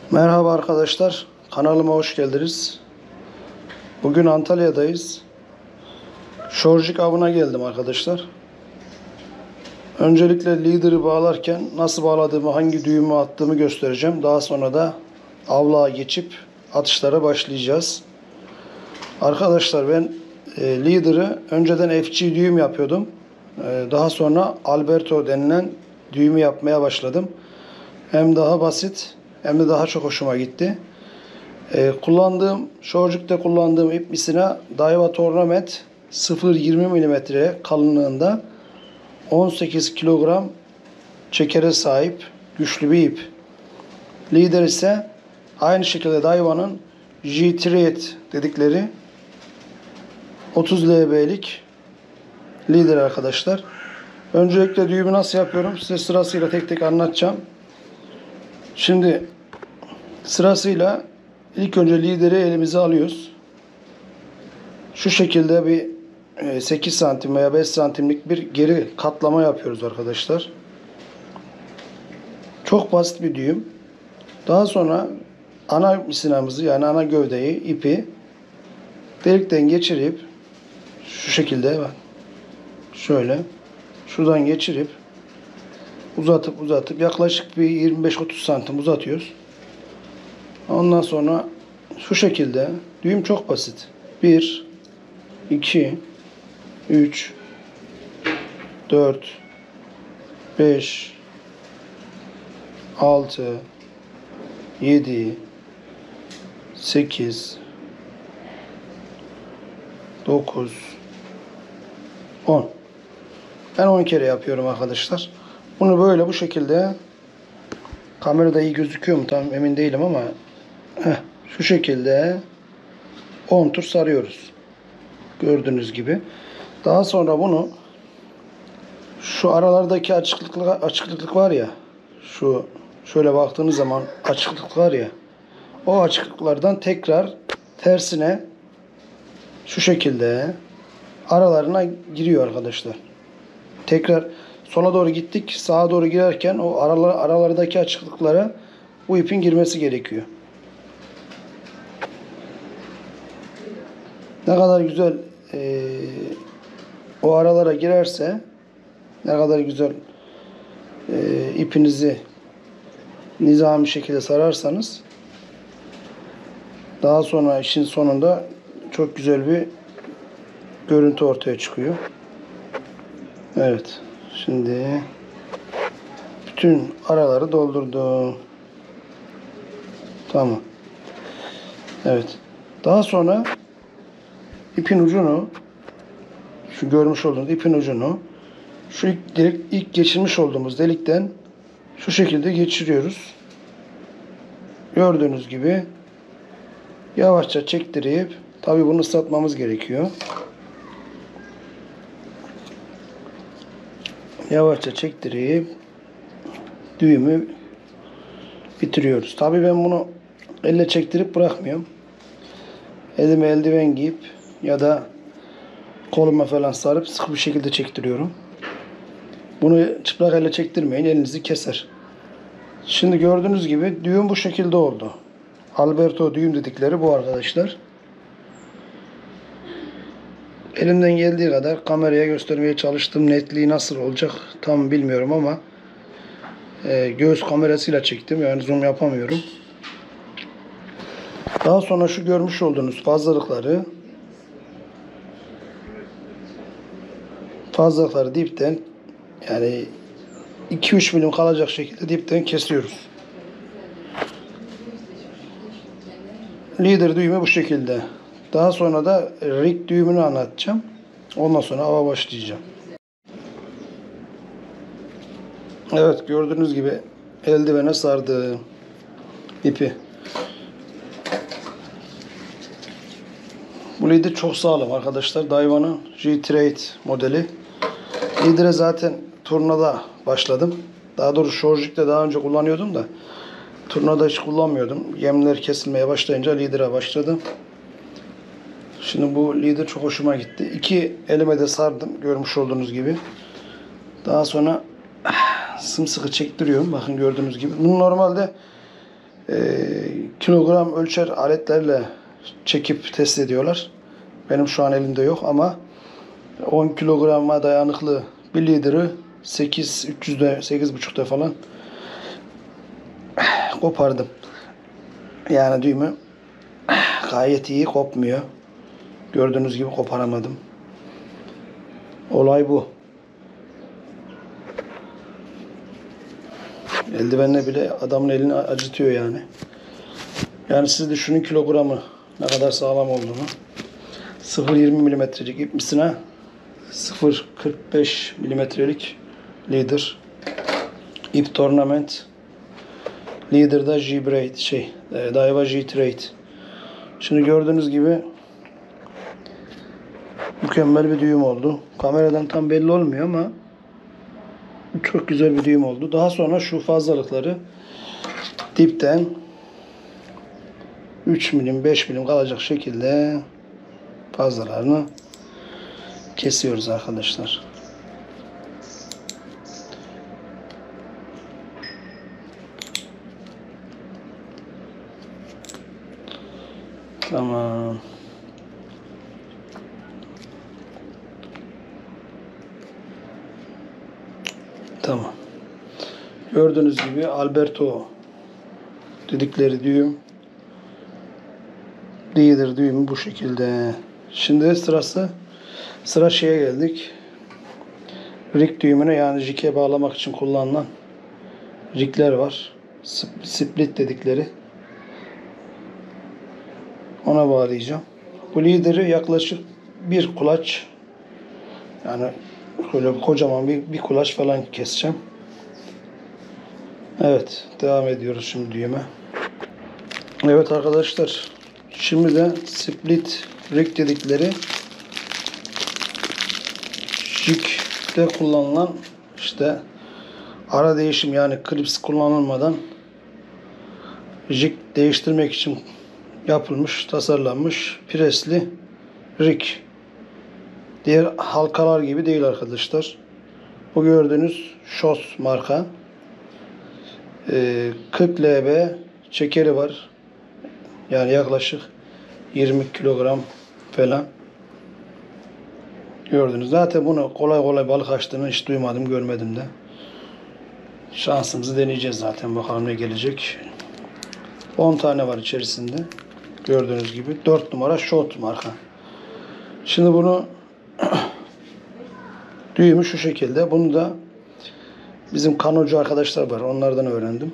Merhaba arkadaşlar, kanalıma hoş geldiniz. Bugün Antalya'dayız. Şorjik avına geldim arkadaşlar. Öncelikle lider'i bağlarken nasıl bağladığımı, hangi düğümü attığımı göstereceğim. Daha sonra da avlığa geçip atışlara başlayacağız. Arkadaşlar ben lider'ı önceden FC düğüm yapıyordum. Daha sonra Alberto denilen düğümü yapmaya başladım. Hem daha basit hem de daha çok hoşuma gitti. Şorjuk'ta kullandığım ip misina Daiwa Tournament 0.20 mm kalınlığında 18 kilogram çekere sahip güçlü bir ip. Lider ise aynı şekilde Daiwa'nın G-Thread dedikleri 30 lb'lik lider arkadaşlar. Öncelikle düğümü nasıl yapıyorum size sırasıyla tek tek anlatacağım. Şimdi sırasıyla ilk önce lideri elimize alıyoruz. Şu şekilde bir 8 santim veya 5 santimlik bir geri katlama yapıyoruz arkadaşlar. Çok basit bir düğüm. Daha sonra ana misinamızı yani ana gövdeyi, ipi delikten geçirip şu şekilde şöyle şuradan geçirip uzatıp yaklaşık bir 25-30 santim uzatıyoruz. Ondan sonra şu şekilde düğüm çok basit. 1 2 3 4 5 6 7 8 9 10. Ben 10 kere yapıyorum arkadaşlar. Bunu böyle bu şekilde kamerada iyi gözüküyor mu tam emin değilim ama şu şekilde 10 tur sarıyoruz. Gördüğünüz gibi. Daha sonra bunu şu aralardaki açıklık var ya, şu şöyle baktığınız zaman açıklık var ya, o açıklıklardan tekrar tersine şu şekilde aralarına giriyor arkadaşlar. Tekrar sola doğru gittik, sağa doğru girerken o aralardaki açıklıklara bu ipin girmesi gerekiyor. Ne kadar güzel o aralara girerse, ne kadar güzel ipinizi nizami şekilde sararsanız daha sonra işin sonunda çok güzel bir görüntü ortaya çıkıyor. Evet. Şimdi bütün araları doldurdum. Tamam. Evet. Daha sonra ipin ucunu, şu görmüş olduğunuz ipin ucunu şu ilk geçirmiş olduğumuz delikten şu şekilde geçiriyoruz. Gördüğünüz gibi yavaşça çektirip, tabi bunu ıslatmamız gerekiyor. Yavaşça çektirip düğümü bitiriyoruz. Tabi ben bunu elle çektirip bırakmıyorum. Elime eldiven giyip ya da koluma falan sarıp sıkı bir şekilde çektiriyorum. Bunu çıplak elle çektirmeyin, elinizi keser. Şimdi gördüğünüz gibi düğüm bu şekilde oldu. Alberto düğüm dedikleri bu arkadaşlar. Elimden geldiği kadar kameraya göstermeye çalıştım. Netliği nasıl olacak tam bilmiyorum ama göğüs kamerasıyla çektim. Yani zoom yapamıyorum. Daha sonra şu görmüş olduğunuz fazlalıkları dipten, yani 2-3 milim kalacak şekilde dipten kesiyoruz. Lider düğümü bu şekilde. Daha sonra da rig düğümünü anlatacağım. Ondan sonra ava başlayacağım. Evet, gördüğünüz gibi eldivene sardım ipi. Bu lider çok sağlam arkadaşlar. Daiwa'nın G-Trade modeli. Lider'e zaten turnada başladım. Daha doğrusu Şorjik'te daha önce kullanıyordum da turnada hiç kullanmıyordum. Yemler kesilmeye başlayınca lider'e başladım. Şimdi bu lider çok hoşuma gitti. İki elime de sardım görmüş olduğunuz gibi. Daha sonra sımsıkı çektiriyorum. Bakın gördüğünüz gibi. Bunu normalde Kilogram ölçer aletlerle çekip test ediyorlar. Benim şu an elimde yok ama 10 kilograma dayanıklı 1 litri 8.300'de 8.5'da falan kopardım. Yani düğümü gayet iyi kopmuyor. Gördüğünüz gibi koparamadım. Olay bu. Eldivenle bile adamın elini acıtıyor yani. Yani siz düşünün kilogramı ne kadar sağlam olduğunu. 0.20 milimetrelik ip misine 0.45 milimetrelik leader. İp Tournament. Leader'da G-Braid Daiwa G-Trade. Şimdi gördüğünüz gibi mükemmel bir düğüm oldu. Kameradan tam belli olmuyor ama çok güzel bir düğüm oldu. Daha sonra şu fazlalıkları dipten 3 milim 5 milim kalacak şekilde fazlalarını kesiyoruz arkadaşlar. Tamam. Tamam. Gördüğünüz gibi Alberto dedikleri düğüm, leader düğümü bu şekilde. Şimdi sıra şeye geldik. Rig düğümüne, yani jig'e bağlamak için kullanılan rigler var. Split dedikleri. Ona bağlayacağım. Bu leader'ı yaklaşık bir kulaç, yani böyle kocaman bir kulaç falan keseceğim. Evet, devam ediyoruz şimdi düğüme. Evet arkadaşlar, şimdi de split rig dedikleri jig'de kullanılan, işte ara değişim, yani klips kullanılmadan jig değiştirmek için yapılmış, tasarlanmış presli rig. Diğer halkalar gibi değil arkadaşlar. Bu gördüğünüz Schoss marka. 40 lb çekeri var. Yani yaklaşık 20 kilogram falan. Gördünüz. Zaten bunu kolay kolay balık açtığını hiç duymadım, görmedim de. Şansımızı deneyeceğiz zaten. Bakalım ne gelecek. 10 tane var içerisinde. Gördüğünüz gibi 4 numara Schott marka. Şimdi bunu düğümü şu şekilde. Bunu da bizim kanocu arkadaşlar var. Onlardan öğrendim.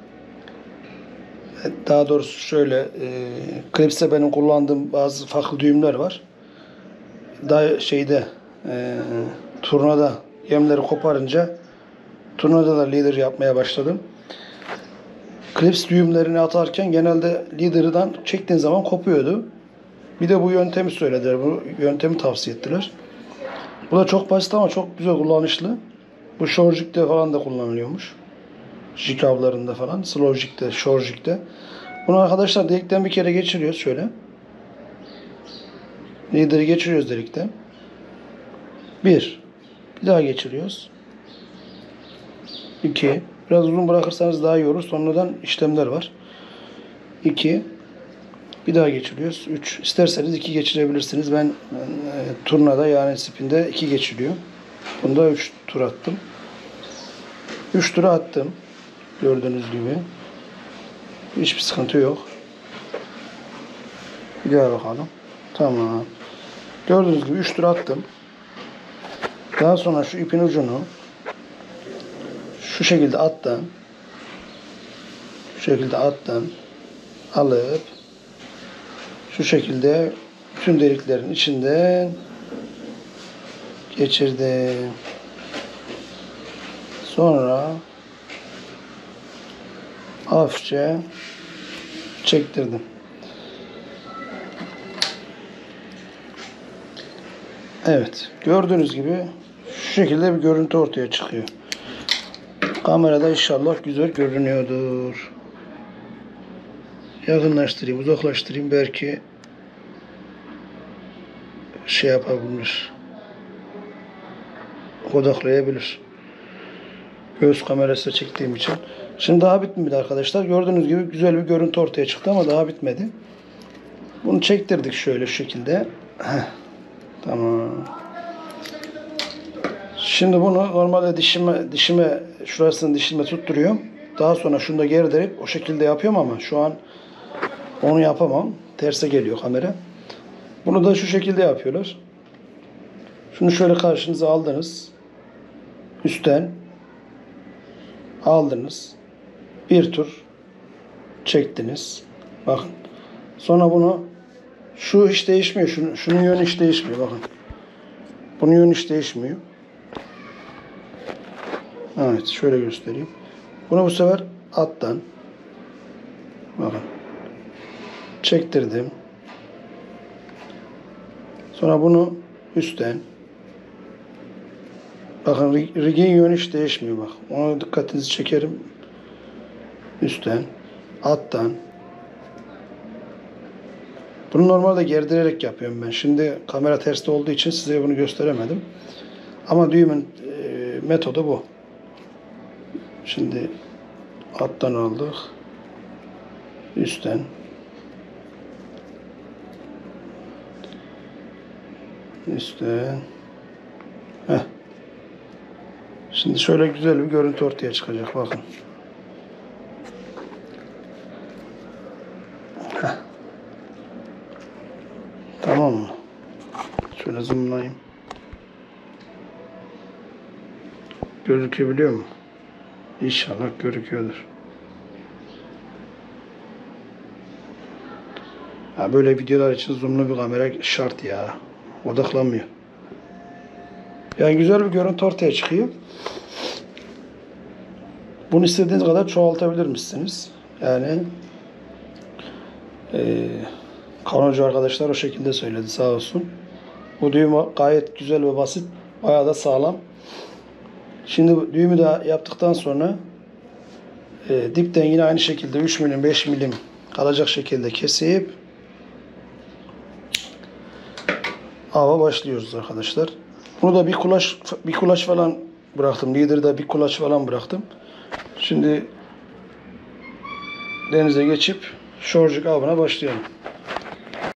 Daha doğrusu şöyle, klipste benim kullandığım bazı farklı düğümler var. Daha turnada yemleri koparınca turnada da leader yapmaya başladım. Klips düğümlerini atarken genelde leader'dan çektiğin zaman kopuyordu. Bir de bu yöntemi söylediler. Bu yöntemi tavsiye ettiler. Bu da çok basit ama çok güzel, kullanışlı. Bu shore jig'de falan da kullanılıyormuş. Jig avlarında falan. Slow jig'de, shore jig'de. Bunu arkadaşlar delikten bir kere geçiriyoruz şöyle. Leader'ı geçiriyoruz delikten. Bir daha geçiriyoruz. 2. Biraz uzun bırakırsanız daha iyi olur. Sonradan işlemler var. 2. Bir daha geçiriyoruz. 3. İsterseniz 2 geçirebilirsiniz. Ben turnada, yani spinde 2 geçiriyor. Bunda 3 tur attım. 3 tura attım. Gördüğünüz gibi. Hiçbir sıkıntı yok. Bir daha bakalım. Tamam. Gördüğünüz gibi 3 tur attım. Daha sonra şu ipin ucunu şu şekilde alttan alıp şu şekilde bütün deliklerin içinden geçirdim. Sonra hafifçe çektirdim. Evet, gördüğünüz gibi şu şekilde bir görüntü ortaya çıkıyor. Kamerada inşallah güzel görünüyordur. Yakınlaştırayım, uzaklaştırayım, belki şey yapabilir. Odaklayabilir. Göğüs kamerası çektiğim için. Şimdi daha bitmedi arkadaşlar. Gördüğünüz gibi güzel bir görüntü ortaya çıktı ama daha bitmedi. Bunu çektirdik şöyle şu şekilde. Heh, tamam. Şimdi bunu normalde dişime şurasını dişime tutturuyorum. Daha sonra şunu da gerdirip o şekilde yapıyorum ama şu an onu yapamam. Terse geliyor kamera. Bunu da şu şekilde yapıyorlar. Şunu şöyle karşınıza aldınız. Üstten aldınız. Bir tur çektiniz. Bakın. Sonra bunu şu hiç değişmiyor. Şunun yönü hiç değişmiyor. Bakın. Bunun yönü hiç değişmiyor. Evet. Şöyle göstereyim. Bunu bu sefer alttan bakın. Çektirdim. Sonra bunu üstten bakın rigin yönü hiç değişmiyor bak. Ona dikkatinizi çekerim. Üstten, alttan. Bunu normalde gerdirerek yapıyorum ben. Şimdi kamera terste olduğu için size bunu gösteremedim. Ama düğümün metodu bu. Şimdi alttan aldık. Üstten. Üstten. Heh. Şimdi şöyle güzel bir görüntü ortaya çıkacak. Bakın. Heh. Tamam mı? Şöyle zoomlayayım. Gözükebiliyor mu? İnşallah gözüküyordur. Ya böyle videolar için zoomlu bir kamera şart ya. Odaklanmıyor. Yani güzel bir görüntü ortaya çıkıyor. Bunu istediğiniz kadar çoğaltabilir misiniz? Yani Kanucu arkadaşlar o şekilde söyledi sağ olsun. Bu düğüm gayet güzel ve basit. Bayağı da sağlam. Şimdi düğümü de yaptıktan sonra dipten yine aynı şekilde 3 milim 5 milim kalacak şekilde kesip ava başlıyoruz arkadaşlar. Bunu da bir kulaç falan bıraktım. Lider'da bir kulaç falan bıraktım. Şimdi denize geçip şorcuk avına başlayalım.